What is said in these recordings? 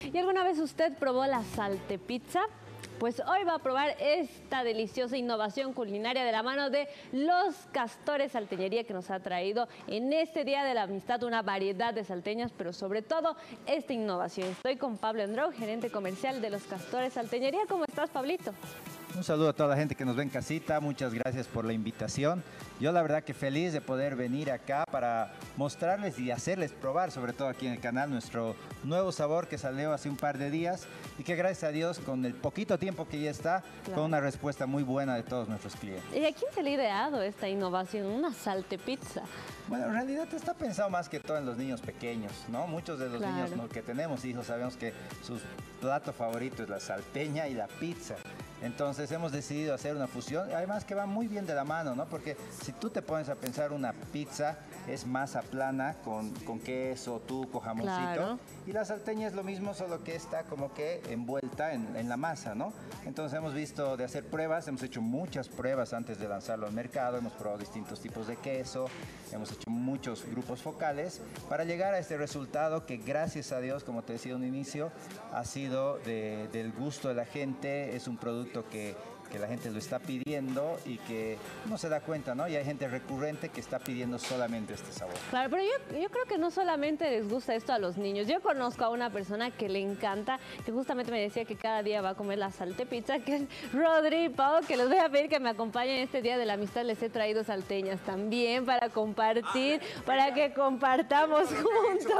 ¿Y alguna vez usted probó la saltepizza? Pues hoy va a probar esta deliciosa innovación culinaria de la mano de Los Castores Salteñería, que nos ha traído en este Día de la Amistad una variedad de salteñas, pero sobre todo esta innovación. Estoy con Pablo Andreu, gerente comercial de Los Castores Salteñería. ¿Cómo estás, Pablito? Un saludo a toda la gente que nos ve en casita, muchas gracias por la invitación. Yo la verdad que feliz de poder venir acá para mostrarles y hacerles probar, sobre todo aquí en el canal, nuestro nuevo sabor que salió hace un par de días y que gracias a Dios con el poquito tiempo que ya está, con una respuesta muy buena de todos nuestros clientes. ¿Y a quién se le ha ideado esta innovación, una saltepizza? Bueno, en realidad está pensado más que todo en los niños pequeños, ¿no? Muchos de los niños que tenemos hijos sabemos que su plato favorito es la salteña y la pizza. Entonces hemos decidido hacer una fusión, además que va muy bien de la mano, ¿no? Porque si tú te pones a pensar, una pizza es masa plana con queso, tuco, jamoncito. Claro. Y la salteña es lo mismo, solo que está como que envuelta en la masa, ¿no? Entonces hemos visto de hacer pruebas, hemos hecho muchas pruebas antes de lanzarlo al mercado, hemos probado distintos tipos de queso, hemos hecho muchos grupos focales para llegar a este resultado que gracias a Dios, como te decía en un inicio, ha sido del gusto de la gente. Es un producto que la gente lo está pidiendo y que no se da cuenta, ¿no? Y hay gente recurrente que está pidiendo solamente este sabor. Claro, pero yo creo que no solamente les gusta esto a los niños. Yo conozco a una persona que le encanta, que justamente me decía que cada día va a comer la saltepizza, que es Rodri Pau, que les voy a pedir que me acompañen este Día de la Amistad. Les he traído salteñas también para compartir, para que compartamos juntos.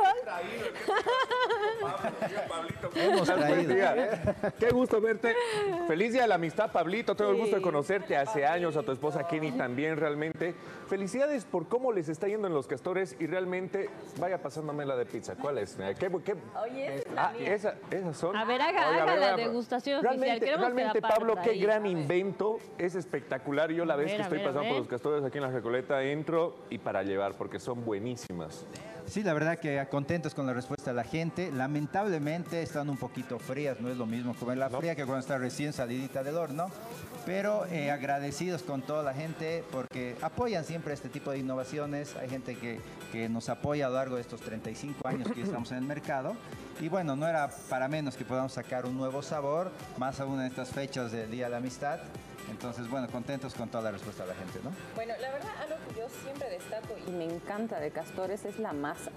Hemos traído. Qué gusto verte. Feliz Día de la Amistad, Pablito. Tengo el gusto de conocerte hace años, a tu esposa Kenny también, realmente. Felicidades por cómo les está yendo en Los Castores y realmente vaya pasándome la de pizza. ¿Cuál es? Oye, esas son. A ver, haga la degustación oficial. Realmente, Pablo, qué gran invento. Es espectacular. Yo la vez que estoy pasando por Los Castores aquí en la Recoleta entro y para llevar porque son buenísimas. Sí, la verdad que contentos con la respuesta de la gente. Lamentablemente están un poquito frías, no es lo mismo comerla fría que cuando está recién salidita del horno. Pero agradecidos con toda la gente porque apoyan siempre este tipo de innovaciones. Hay gente que nos apoya a lo largo de estos 35 años que estamos en el mercado. Y bueno, no era para menos que podamos sacar un nuevo sabor, más aún en estas fechas del Día de la Amistad. Entonces, bueno, contentos con toda la respuesta de la gente, ¿no? Bueno, la verdad, algo que yo siempre destaco y me encanta de Castores es la masa.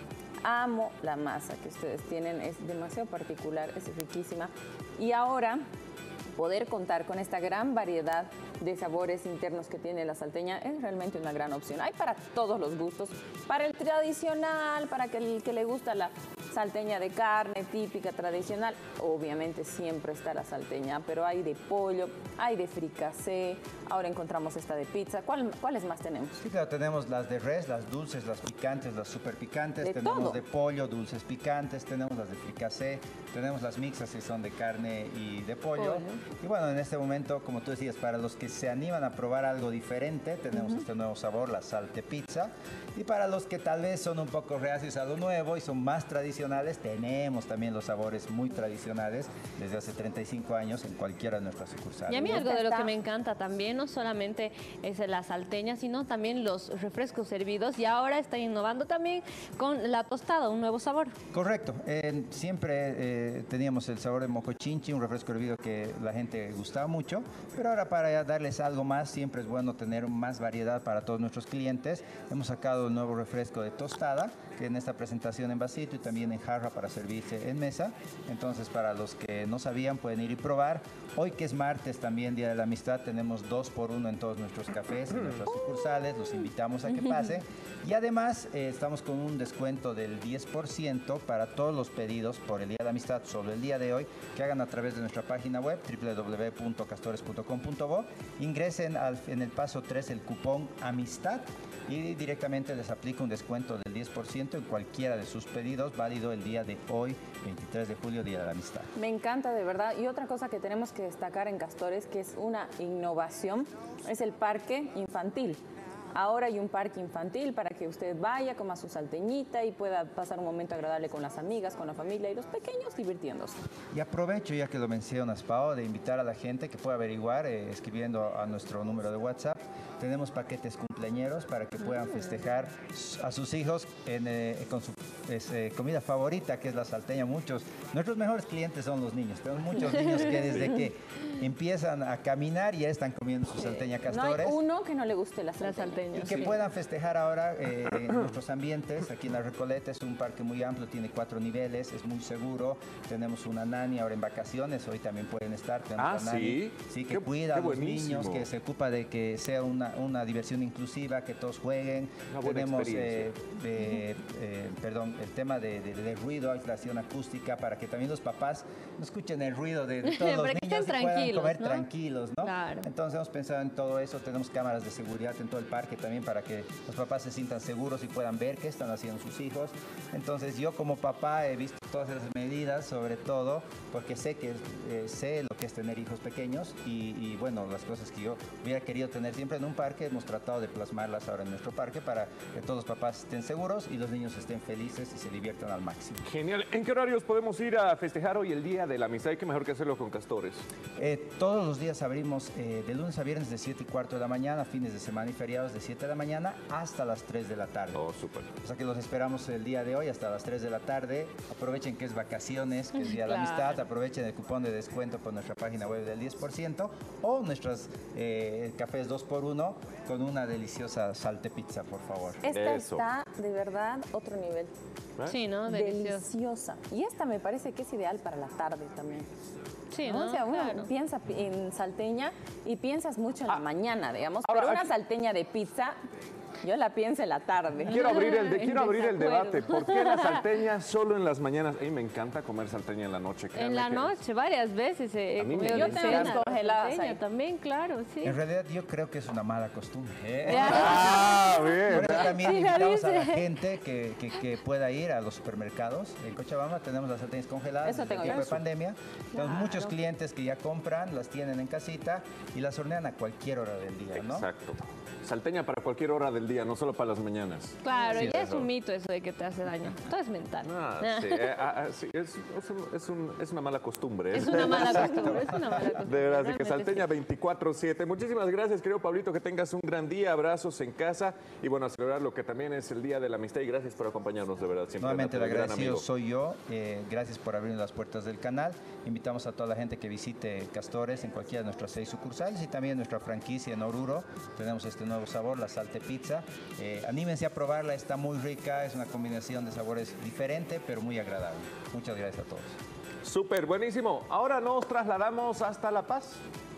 Amo la masa que ustedes tienen, es demasiado particular, es riquísima. Y ahora, poder contar con esta gran variedad de sabores internos que tiene la salteña es realmente una gran opción. Hay para todos los gustos, para el tradicional, para el que le gusta la salteña de carne típica, tradicional, obviamente siempre está la salteña, pero hay de pollo, hay de fricasé, ahora encontramos esta de pizza. ¿Cuáles más tenemos? Sí, claro, tenemos las de res, las dulces, las picantes, las super picantes, tenemos de pollo, dulces picantes, tenemos las de fricasé, tenemos las mixas que son de carne y de pollo. Y bueno, en este momento, como tú decías, para los que se animan a probar algo diferente, tenemos este nuevo sabor, la saltepizza. Y para los que tal vez son un poco reacios a lo nuevo y son más tradicionales, tenemos también los sabores muy tradicionales desde hace 35 años en cualquiera de nuestras sucursales. Y a mí algo de lo que me encanta también, no solamente es la salteña, sino también los refrescos servidos. Y ahora está innovando también con la tostada, un nuevo sabor. Correcto. Siempre teníamos el sabor de mocochinchi, un refresco hervido que la gente gustaba mucho. Pero ahora para darles algo más, siempre es bueno tener más variedad para todos nuestros clientes. Hemos sacado el nuevo refresco de tostada, que en esta presentación en vasito y también en jarra para servirse en mesa. Entonces, para los que no sabían, pueden ir y probar. Hoy, que es martes, también Día de la Amistad, tenemos 2x1 en todos nuestros cafés, en nuestras sucursales. Los invitamos a que pasen. Y además, estamos con un descuento del 10% para todos los pedidos por el Día de la Amistad, solo el día de hoy, que hagan a través de nuestra página web, www.castores.com.bo. Ingresen en el paso 3 el cupón AMISTAD y directamente les aplica un descuento del 10% en cualquiera de sus pedidos, válido el día de hoy, 23 de julio, Día de la Amistad. Me encanta, de verdad. Y otra cosa que tenemos que destacar en Castores, que es una innovación, es el parque infantil. Ahora hay un parque infantil para que usted vaya, coma su salteñita y pueda pasar un momento agradable con las amigas, con la familia y los pequeños divirtiéndose. Y aprovecho, ya que lo mencionas, Pao, de invitar a la gente que pueda averiguar escribiendo a nuestro número de WhatsApp tenemos paquetes cumpleañeros para que puedan festejar a sus hijos con su comida favorita, que es la salteña. Nuestros mejores clientes son los niños. Tenemos muchos niños que desde que empiezan a caminar ya están comiendo su salteña Castores. No hay uno que no le guste la salteña. Y que puedan festejar ahora en nuestros ambientes. Aquí en La Recoleta es un parque muy amplio, tiene 4 niveles, es muy seguro. Tenemos una nani ahora en vacaciones, hoy también pueden estar. Tenemos una nani, sí, que cuida a los niños, que se ocupa de que sea una diversión inclusiva, que todos jueguen. Tenemos el tema de ruido, aislación acústica, para que también los papás no escuchen el ruido de todos los niños y puedan comer tranquilos, ¿no? Claro. Entonces hemos pensado en todo eso. Tenemos cámaras de seguridad en todo el parque también para que los papás se sientan seguros y puedan ver qué están haciendo sus hijos. Entonces yo como papá he visto todas esas medidas, sobre todo porque sé lo que es tener hijos pequeños y bueno, las cosas que yo hubiera querido tener siempre en un parque, hemos tratado de plasmarlas ahora en nuestro parque para que todos los papás estén seguros y los niños estén felices y se diviertan al máximo. Genial. ¿En qué horarios podemos ir a festejar hoy el Día de la Amistad? ¿Y qué mejor que hacerlo con Castores? Todos los días abrimos de lunes a viernes de 7:15 de la mañana, fines de semana y feriados de 7 de la mañana hasta las 3 de la tarde. Oh, súper. O sea que los esperamos el día de hoy hasta las 3 de la tarde. Aprovechen que es vacaciones, que es Día de la Amistad. Aprovechen el cupón de descuento por nuestra página web del 10% o nuestros cafés 2x1 con una deliciosa saltepizza, por favor. Esta está de verdad otro nivel. Sí, ¿no? Deliciosa. Y esta me parece que es ideal para la tarde también. Sí, ¿no? ¿no? O sea, uno Claro. piensa en salteña y piensas mucho en la mañana, digamos. Ahora, pero una aquí- salteña de pizza, yo la pienso en la tarde. Quiero abrir el desacuerdo. debate. ¿Por qué la salteña solo en las mañanas? A mí me encanta comer salteña en la noche. En créanme la que- noche, varias veces he A mí me comido Yo de tengo cena las congeladas salteña ahí. también, claro, sí. En realidad yo creo que es una mala costumbre. Ah, Por bien. eso también Sí, invitamos a la dice. gente que pueda ir a los supermercados. En Cochabamba tenemos las salteñas congeladas Eso desde el tengo tiempo yo. de pandemia. Tenemos muchos clientes que ya compran, las tienen en casita y las hornean a cualquier hora del día, ¿no? Exacto. Salteña para cualquier hora del día, no solo para las mañanas. Claro, Sí, ya es eso. un mito eso de que te hace daño. Todo es mental. Sí, es una mala costumbre. Es una mala costumbre, es una mala costumbre. De verdad, así que realmente Salteña sí. 24/7. Muchísimas gracias, querido Pablito, que tengas un gran día, abrazos en casa y bueno, a celebrar lo que también es el Día de la Amistad y gracias por acompañarnos, de verdad. Siempre Nuevamente el Nato, gran agradecido amigo. soy yo. Gracias por abrir las puertas del canal. Invitamos a toda la gente que visite Castores en cualquiera de nuestras 6 sucursales y también nuestra franquicia en Oruro. Tenemos este nuevo sabor, la saltepizza. Anímense a probarla, está muy rica, es una combinación de sabores diferente, pero muy agradable. Muchas gracias a todos. Súper, buenísimo. Ahora nos trasladamos hasta La Paz.